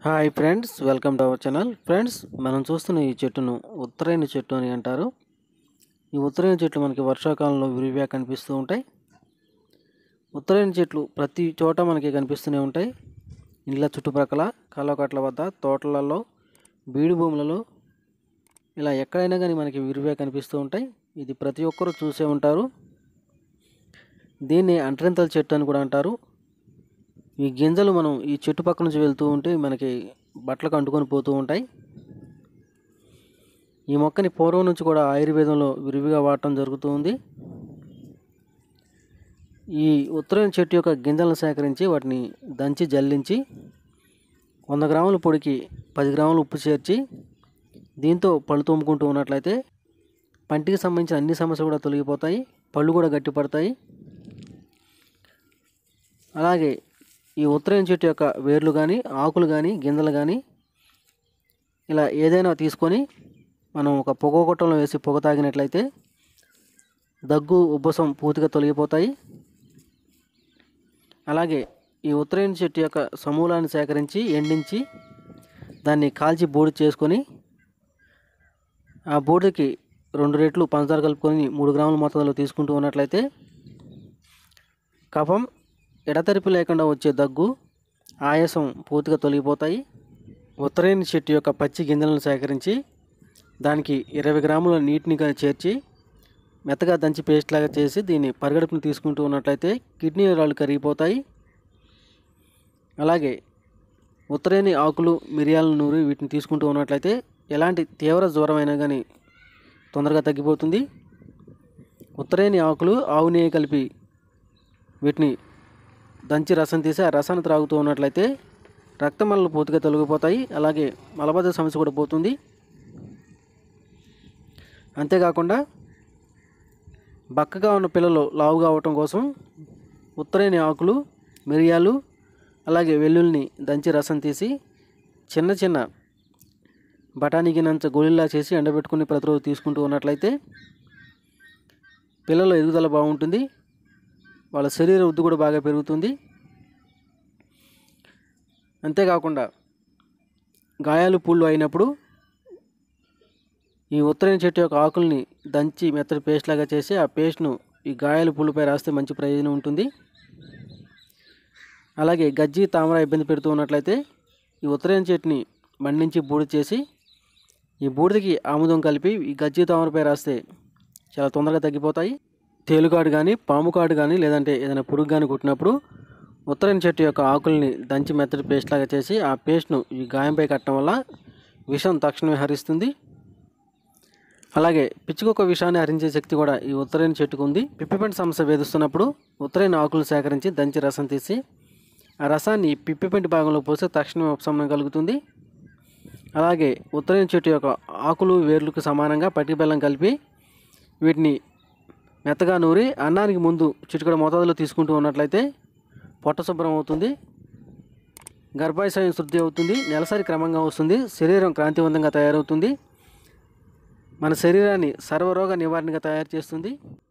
Hi friends, welcome to our channel. Friends, మనం చూస్తున్న ఈ చెట్టును ఉత్తరాయణ చెట్టు అని అంటారు. ఈ ఉత్తరాయణ చెట్లు మనకి వర్షాకాలంలో విరివిగా కనిపిస్తూ ఉంటాయి. ఉత్తరాయణ చెట్లు ప్రతి చోట మనకి కనిపిస్తూనే ఉంటాయి. ఇళ్ళ చుట్టుప్రక్కల, కాలువకట్ల వద్ద, తోటలలో, బీడు భూములలో, ఇలా ఎక్కడైనా కానీ మనకి విరివిగా కనిపిస్తూ ఉంటాయి. ఇది ప్రతి ఒక్కరూ చూసే ఉంటారు. దీన్ని అంటరింతల చెట్టు అని కూడా అంటారు. ఈ గింజలు మనం ఈ చెట్టు పక్క నుంచి వెళ్తూ ఉంటే మనకి బట్టలకు అంటుకొని పోతూ ఉంటాయి. ఈ మొక్కని పూర్వం నుంచి కూడా ఆయుర్వేదంలో విరివిగా వాడటం జరుగుతూ ఉంది. ఈ ఉత్తరాయణ చెట్టు యొక్క గింజలను సేకరించి వాటిని దంచి జల్లించి 100 గ్రాముల పొడికి 10 గ్రాముల ఉప్పు చేర్చి దీంతో పళ్ళు తోముకుంటూ ఉన్నట్లయితే పంటికి సంబంధించిన అన్ని సమస్యలు కూడా తొలగిపోతాయి, పళ్ళు కూడా గట్టిపడతాయి. అలాగే ఈ ఉత్తరాయణ చెట్టు యొక్క వేర్లు కానీ, ఆకులు కానీ, గింజలు కానీ ఇలా ఏదైనా తీసుకొని మనం ఒక పొగ కొట్టంలో వేసి పొగ తాగినట్లయితే దగ్గు, ఉబ్బసం పూర్తిగా తొలగిపోతాయి. అలాగే ఈ ఉత్తరాయణ చెట్టు యొక్క సమూలాన్ని సేకరించి ఎండించి దాన్ని కాల్చి బూడిద చేసుకొని ఆ బూడిదకి 2 రెట్లు పంచదార కలుపుకొని 3 గ్రాముల మొత్తంలో తీసుకుంటూ ఉన్నట్లయితే కఫం, ఎడతెరిపి లేకుండా వచ్చే దగ్గు, ఆయాసం పూర్తిగా తొలగిపోతాయి. ఉత్తరాయణ చెట్టు యొక్క పచ్చి గింజలను సేకరించి దానికి 20 గ్రాముల నీటిని చేర్చి మెత్తగా దంచి పేస్ట్ లాగా చేసి దీన్ని పరిగడుపును తీసుకుంటూ ఉన్నట్లయితే కిడ్నీ రాళ్ళు కరిగిపోతాయి. అలాగే ఉత్తరాయణ ఆకులు, మిరియాల నూరి వీటిని తీసుకుంటూ ఉన్నట్లయితే ఎలాంటి తీవ్ర జ్వరమైనా కానీ తొందరగా తగ్గిపోతుంది. ఉత్తరాయణ ఆకులు, ఆవు నెయ్యి కలిపి వీటిని దంచి రసం తీసి ఆ రసాన్ని త్రాగుతూ ఉన్నట్లయితే రక్తమలలు పూర్తిగా తొలగిపోతాయి. అలాగే మలబద్ధక సమస్య కూడా పోతుంది. అంతేకాకుండా బక్కగా ఉన్న పిల్లలు లావుగా అవటం కోసం ఉత్తరాయణ ఆకులు, మిరియాలు, అలాగే వెల్లుల్లిని దంచి రసం తీసి చిన్న చిన్న బఠానీ గిన్నంత గోళీలా చేసి ఎండబెట్టుకుని ప్రతిరోజు తీసుకుంటూ ఉన్నట్లయితే పిల్లల ఎదుగుదల బాగుంటుంది, వాళ్ళ శరీర వృద్ధి కూడా బాగా పెరుగుతుంది. అంతేకాకుండా గాయాలు, పుళ్ళు అయినప్పుడు ఈ ఉత్తరాయణ చెట్టు యొక్క ఆకుల్ని దంచి మెత్తటి పేస్ట్ లాగా చేసి ఆ పేస్ట్ను ఈ గాయాలు, పుళ్ళుపై రాస్తే మంచి ప్రయోజనం ఉంటుంది. అలాగే గజ్జి, తామర ఇబ్బంది పెడుతూ ఉన్నట్లయితే ఈ ఉత్తరాయణ చెట్టుని మండించి బూడిద చేసి ఈ బూడిదకి ఆముదం కలిపి ఈ గజ్జి, తామరపై రాస్తే చాలా తొందరగా తగ్గిపోతాయి. తేలుకాడు కానీ, పాము కాడు కానీ, లేదంటే ఏదైనా పురుగు కానీ కుట్టినప్పుడు ఉత్తరాయణ చెట్టు యొక్క ఆకుల్ని దంచి మెత్తటి పేస్ట్ లాగా చేసి ఆ పేస్ట్ను ఈ గాయంపై కట్టడం వల్ల విషం తక్షణమే హరిస్తుంది. అలాగే పిచ్చుకొక్క విషాన్ని హరించే శక్తి కూడా ఈ ఉత్తరాయణ చెట్టుకు ఉంది. పిప్పిపెంట సమస్య వేధిస్తున్నప్పుడు ఉత్తరాయణ ఆకులను సేకరించి దంచి రసం తీసి ఆ రసాన్ని పిప్పిపెంటి భాగంలో పోస్తే తక్షణమే ఉపశమనం కలుగుతుంది. అలాగే ఉత్తరాయణ చెట్టు యొక్క ఆకులు, వేర్లకు సమానంగా పటిక బెల్లం కలిపి వీటిని మెత్తగా నూరి అన్నానికి ముందు చిటికెడు మోతాదులో తీసుకుంటూ ఉన్నట్లయితే పొట్ట శుభ్రం అవుతుంది, గర్భాశయం శుద్ధి అవుతుంది, నెలసరి క్రమంగా వస్తుంది, శరీరం కాంతివంతంగా తయారవుతుంది, మన శరీరాన్ని సర్వరోగ నివారణగా తయారు చేస్తుంది.